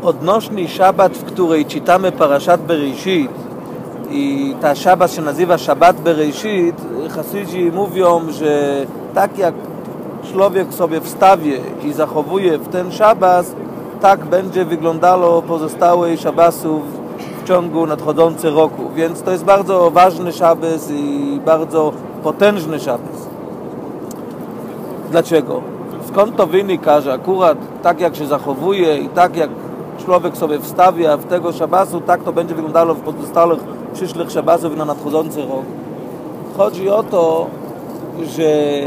odnośny szabat, w której czytamy Parashat Bereshit, i ta szabat się nazywa Szabat Bereshit, Chasydzi mówią, że tak jak człowiek sobie wstawie i zachowuje w ten szabat, tak będzie wyglądało pozostałe szabasów w ciągu nadchodzącego roku. Więc to jest bardzo ważny szabat i bardzo potężny szabat. Dlaczego? Skąd to wynika, że akurat tak jak się zachowuje i tak jak człowiek sobie wstawia w tego szabasu, tak to będzie wyglądało w pozostałych przyszłych szabasów na nadchodzący rok? Chodzi o to, że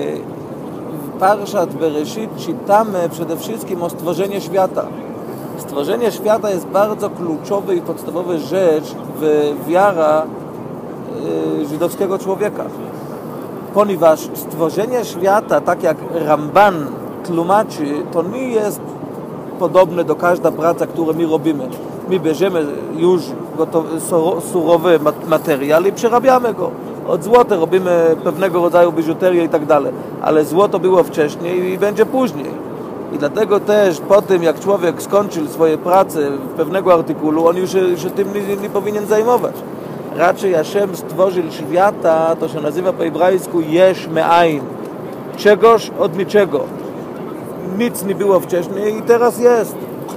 w Parashat Bereshit czytamy przede wszystkim o stworzeniu świata. Stworzenie świata jest bardzo kluczowa i podstawowa rzecz w wiara żydowskiego człowieka. Ponieważ stworzenie świata, tak jak Ramban tłumaczy, to nie jest podobne do każda praca, którą my robimy. My bierzemy już surowy materiał i przerabiamy go. Od złota robimy pewnego rodzaju biżuterię i tak dalej. Ale złoto było wcześniej i będzie później. I dlatego też po tym, jak człowiek skończył swoje prace w pewnego artykułu, on już się tym nie powinien zajmować. Raczej Hashem stworzył świata, to się nazywa po hebrajsku Yesh Me'ain. Czegoś od niczego. Nic nie było wcześniej i teraz jest.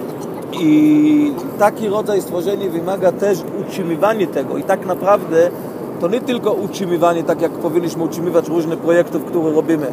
I taki rodzaj stworzenia wymaga też utrzymywania tego. I tak naprawdę to nie tylko utrzymywanie, tak jak powinniśmy utrzymywać różne projekty, które robimy.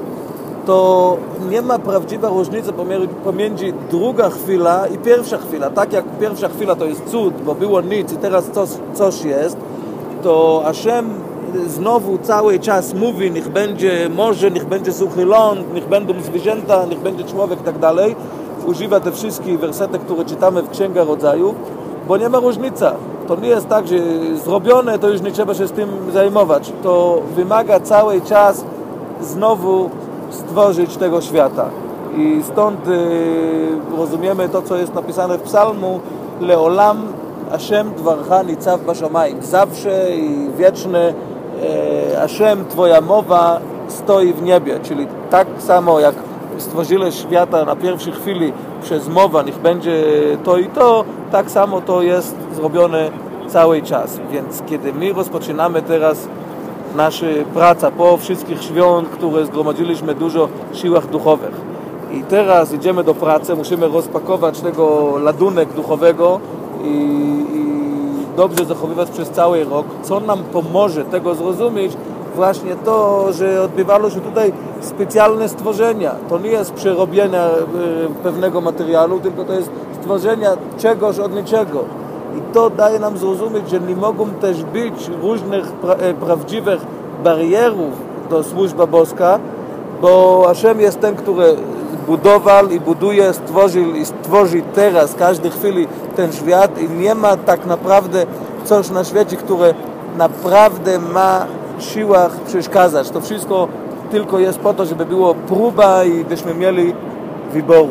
To nie ma prawdziwa różnica pomiędzy druga chwila i pierwsza chwila. Tak jak pierwsza chwila to jest cud, bo było nic i teraz coś jest, to Hashem znowu cały czas mówi, niech będzie morze, niech będzie suchy ląd, niech będą zwierzęta, niech będzie człowiek i tak dalej. Używa te wszystkie wersety, które czytamy w Księga Rodzaju, bo nie ma różnicy. To nie jest tak, że zrobione, to już nie trzeba się z tym zajmować. To wymaga cały czas znowu stworzyć tego świata. I stąd rozumiemy to, co jest napisane w psalmu: Leolam Hashem dvarcha nitzav bashamayim. Zawsze i wieczne Hashem, Twoja mowa stoi w niebie. Czyli tak samo jak stworzyłeś świata na pierwszej chwili przez mowa, niech będzie to i to, tak samo to jest zrobione cały czas. Więc kiedy my rozpoczynamy teraz nasza praca po wszystkich świąt, które zgromadziliśmy dużo siłach duchowych, i teraz idziemy do pracy, musimy rozpakować tego ładunek duchowego i dobrze zachowywać przez cały rok. Co nam pomoże tego zrozumieć? Właśnie to, że odbywało się tutaj specjalne stworzenia. To nie jest przerobienia pewnego materiału, tylko to jest stworzenia czegoś od niczego. I to daje nam zrozumieć, że nie mogą też być różnych prawdziwych barierów do służby boska, bo Hashem jest ten, który budował i buduje, stworzył i stworzy teraz, każdej chwili ten świat, i nie ma tak naprawdę coś na świecie, które naprawdę ma siłach przeszkadzać. To wszystko tylko jest po to, żeby było próba i byśmy mieli wyboru.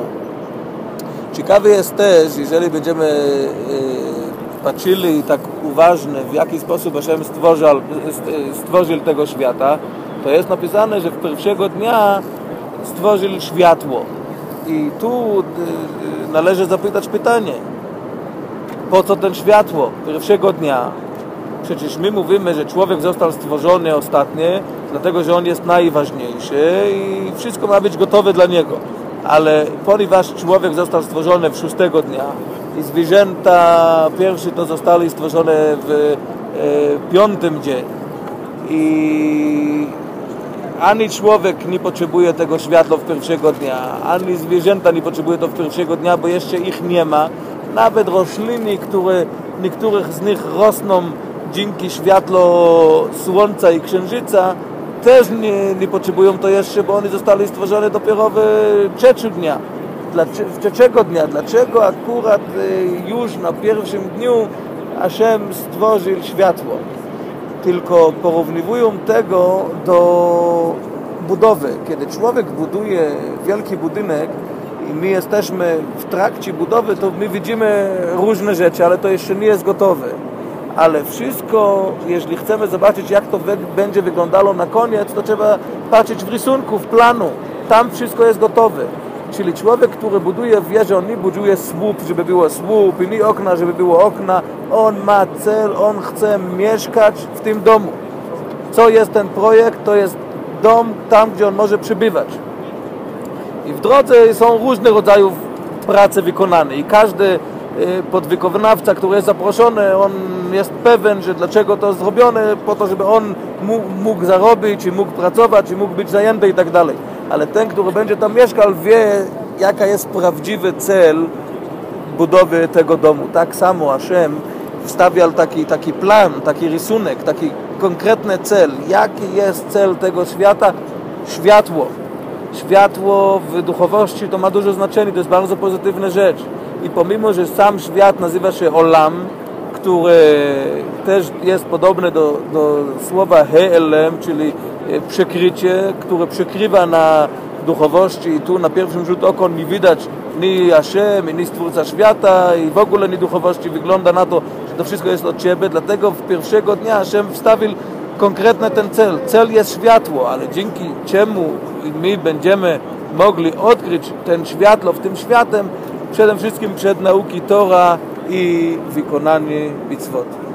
Ciekawe jest też, jeżeli będziemy patrzyli tak uważnie, w jaki sposób Hashem stworzył tego świata, to jest napisane, że w pierwszego dnia stworzył światło. I tu należy zapytać pytanie: po co ten światło pierwszego dnia? Przecież my mówimy, że człowiek został stworzony ostatnie, dlatego że on jest najważniejszy i wszystko ma być gotowe dla niego. Ale ponieważ człowiek został stworzony w 6 dnia i zwierzęta pierwsze to zostały stworzone w 5 dzień, i ani człowiek nie potrzebuje tego światła w pierwszego dnia, ani zwierzęta nie potrzebują to w pierwszego dnia, bo jeszcze ich nie ma. Nawet rośliny, które niektórych z nich rosną dzięki światło słońca i księżyca, też nie potrzebują to jeszcze, bo one zostały stworzone dopiero w 3 dnia. W 3 dnia. Dlaczego akurat już na pierwszym dniu Hashem stworzył światło? Tylko porównywują tego do budowy. Kiedy człowiek buduje wielki budynek i my jesteśmy w trakcie budowy, to my widzimy różne rzeczy, ale to jeszcze nie jest gotowe. Ale wszystko, jeśli chcemy zobaczyć, jak to będzie wyglądało na koniec, to trzeba patrzeć w rysunku, w planu. Tam wszystko jest gotowe. Czyli człowiek, który buduje wieżę, on nie buduje słup, żeby było słup, i nie okna, żeby było okna. On ma cel, on chce mieszkać w tym domu. Co jest ten projekt? To jest dom tam, gdzie on może przybywać. I w drodze są różne rodzajów pracy wykonane i każdy podwykonawca, który jest zaproszony, on jest pewien, że dlaczego to zrobione, po to, żeby on mógł zarobić i mógł pracować i mógł być zajęty i tak dalej. Ale ten, który będzie tam mieszkał, wie, jaka jest prawdziwy cel budowy tego domu. Tak samo Hashem wstawiał taki plan, taki rysunek, taki konkretny cel. Jaki jest cel tego świata? Światło. Światło w duchowości to ma duże znaczenie, to jest bardzo pozytywna rzecz. I pomimo, że sam świat nazywa się Olam, który też jest podobny do słowa He'elem, czyli przykrycie, które przykrywa na duchowości i tu na pierwszym rzut oka nie widać ni Hashem, ni Stwórca świata i w ogóle ni duchowości. Wygląda na to, że to wszystko jest od Ciebie, dlatego w pierwszego dnia Hashem wstawił konkretny ten cel. Cel jest światło, ale dzięki czemu my będziemy mogli odkryć ten światło w tym światem, przede wszystkim przed nauki Tora i wykonanie mitzvot.